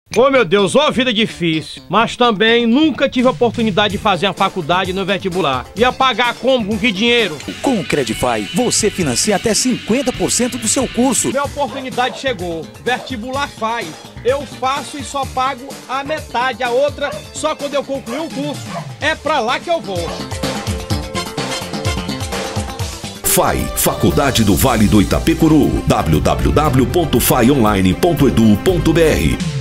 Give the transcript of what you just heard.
Ô meu Deus, ô vida difícil. Mas também nunca tive a oportunidade de fazer a faculdade no vestibular. Ia pagar como? Com que dinheiro? Com o Credify, você financia até 50% do seu curso. Minha oportunidade chegou. Vestibular faz. Eu faço e só pago a metade, a outra só quando eu concluir o curso. É pra lá que eu vou. FAI, Faculdade do Vale do Itapecuru, www.faionline.edu.br